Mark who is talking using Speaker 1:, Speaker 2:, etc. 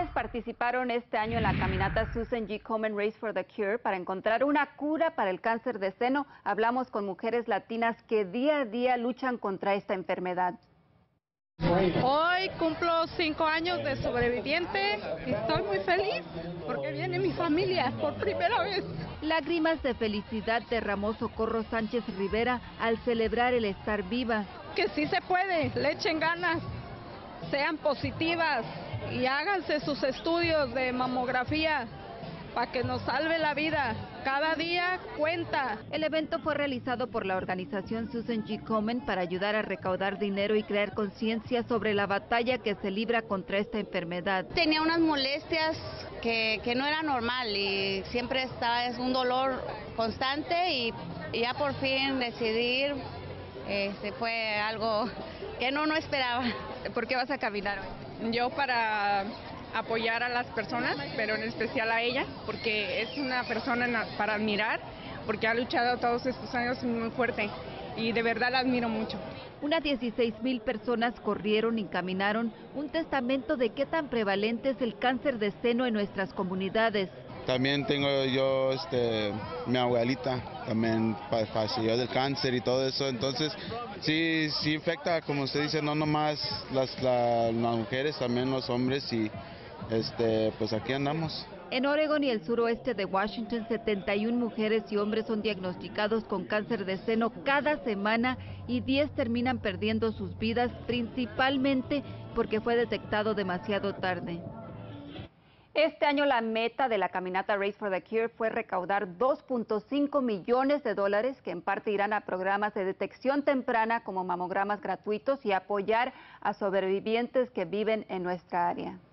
Speaker 1: Mujeres participaron este año en la caminata Susan G. Komen Race for the Cure para encontrar una cura para el cáncer de seno. Hablamos con mujeres latinas que día a día luchan contra esta enfermedad.
Speaker 2: Hoy cumplo 5 años de sobreviviente y estoy muy feliz porque viene mi familia por primera vez.
Speaker 1: Lágrimas de felicidad derramó Socorro Sánchez Rivera al celebrar el estar viva.
Speaker 2: Que sí se puede, le echen ganas, sean positivas y háganse sus estudios de mamografía para que nos salve la vida. Cada día cuenta.
Speaker 1: El evento fue realizado por la organización Susan G. Komen para ayudar a recaudar dinero y crear conciencia sobre la batalla que se libra contra esta enfermedad.
Speaker 3: Tenía unas molestias que no era normal y siempre es un dolor constante y ya por fin decidir fue algo que no esperaba.
Speaker 1: ¿Por qué vas a caminar hoy?
Speaker 2: Yo para apoyar a las personas, pero en especial a ella, porque es una persona para admirar, porque ha luchado todos estos años muy fuerte y de verdad la admiro mucho.
Speaker 1: Unas 16,000 personas corrieron y caminaron, un testamento de qué tan prevalente es el cáncer de seno en nuestras comunidades.
Speaker 4: También tengo yo, mi abuelita, también padeció del cáncer y todo eso, entonces sí afecta, como usted dice, no nomás las mujeres, también los hombres y pues aquí andamos.
Speaker 1: En Oregon y el suroeste de Washington, 71 mujeres y hombres son diagnosticados con cáncer de seno cada semana y 10 terminan perdiendo sus vidas, principalmente porque fue detectado demasiado tarde. Este año la meta de la caminata Race for the Cure fue recaudar $2.5 millones que en parte irán a programas de detección temprana como mamogramas gratuitos y apoyar a sobrevivientes que viven en nuestra área.